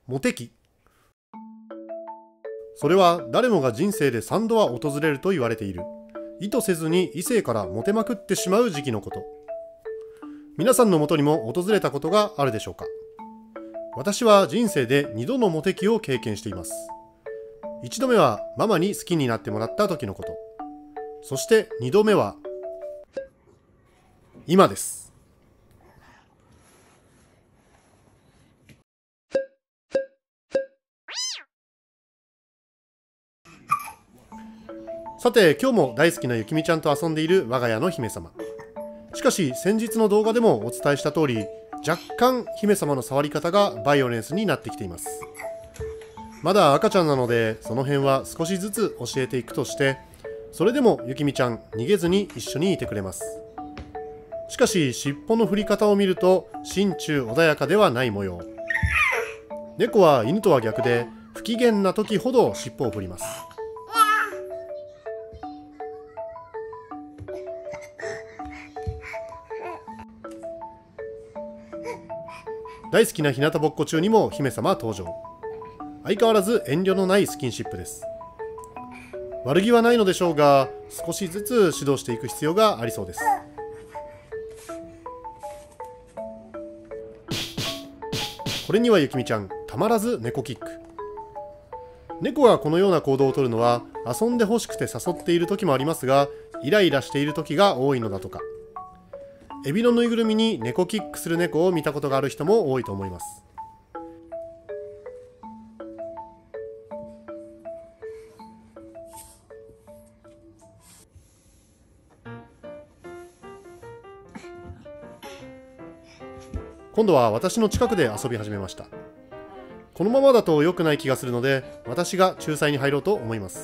モテ期。それは誰もが人生で3度は訪れると言われている。意図せずに異性からモテまくってしまう時期のこと。皆さんのもとにも訪れたことがあるでしょうか。私は人生で2度のモテ期を経験しています。1度目はママに好きになってもらった時のこと。そして2度目は今です。さて、今日も大好きなゆきみちゃんと遊んでいる我が家の姫様。しかし先日の動画でもお伝えした通り、若干姫様の触り方がバイオレンスになってきています。まだ赤ちゃんなので、その辺は少しずつ教えていくとして、それでもゆきみちゃん逃げずに一緒にいてくれます。しかし尻尾の振り方を見ると心中穏やかではない模様。猫は犬とは逆で不機嫌な時ほど尻尾を振ります。大好きな日向ぼっこ中にも姫様登場。相変わらず遠慮のないスキンシップです。悪気はないのでしょうが、少しずつ指導していく必要がありそうです。これにはゆきみちゃんたまらず猫キック。猫がこのような行動をとるのは遊んでほしくて誘っている時もありますが、イライラしている時が多いのだとか。エビのぬいぐるみに猫キックする猫を見たことがある人も多いと思います。今度は私の近くで遊び始めました。このままだと良くない気がするので、私が仲裁に入ろうと思います。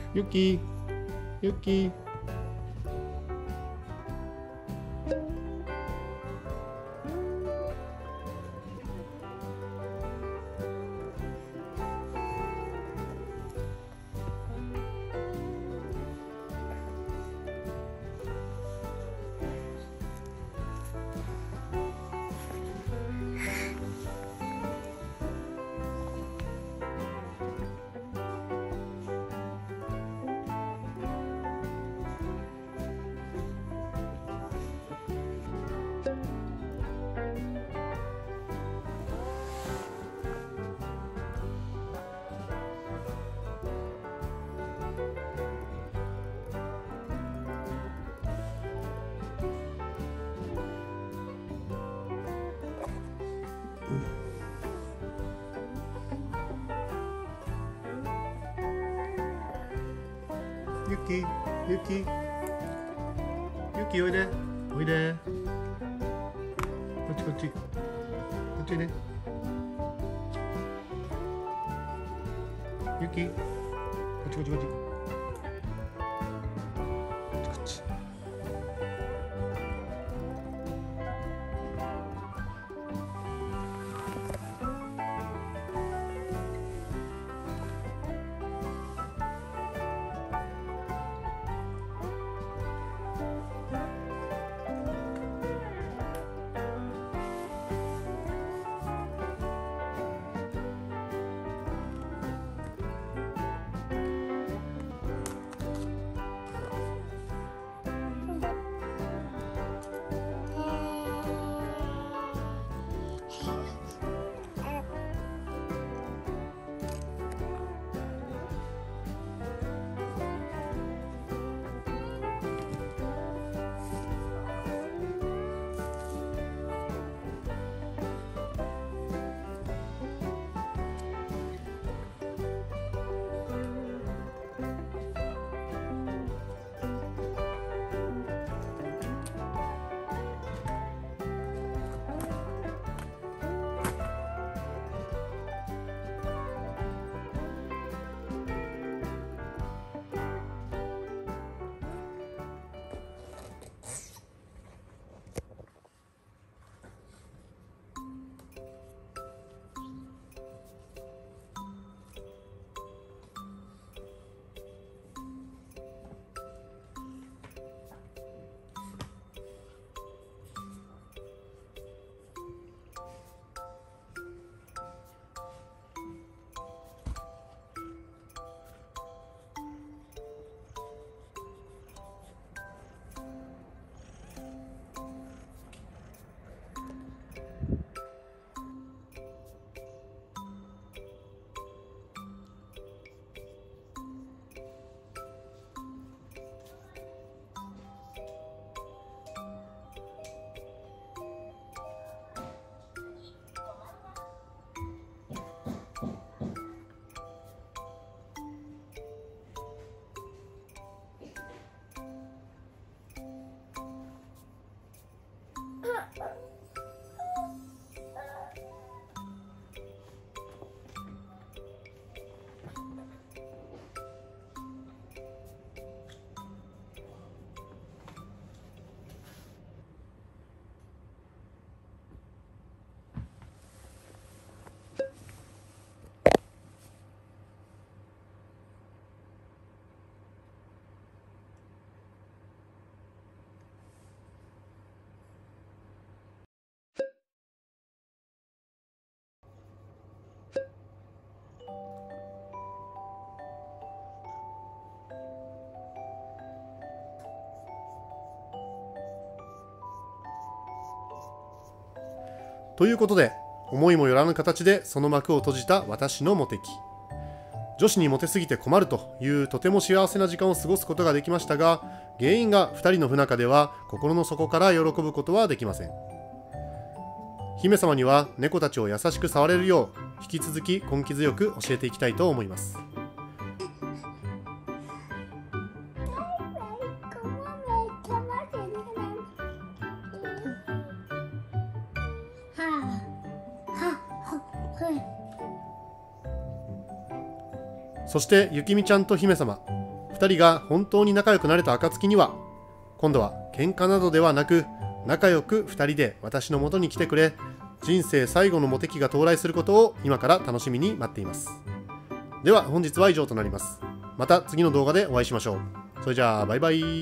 ゆき、ゆき。ゆき、ゆき、ゆき、おいで、おいで。こっちこっち、こっちね。ゆき、こっちこっちこっち。こっち。ということで、思いもよらぬ形でその幕を閉じた私のモテ期。女子にモテすぎて困るというとても幸せな時間を過ごすことができましたが、原因が2人の不仲では心の底から喜ぶことはできません。姫様には猫たちを優しく触れるよう引き続き根気強く教えていきたいと思います。そしてゆきみちゃんと姫様、 2人が本当に仲良くなれた暁には、今度は喧嘩などではなく、仲良く2人で私の元に来てくれ、人生最後のモテ期が到来することを今から楽しみに待っています。では本日は以上となります。また次の動画でお会いしましょう。それじゃあバイバイ。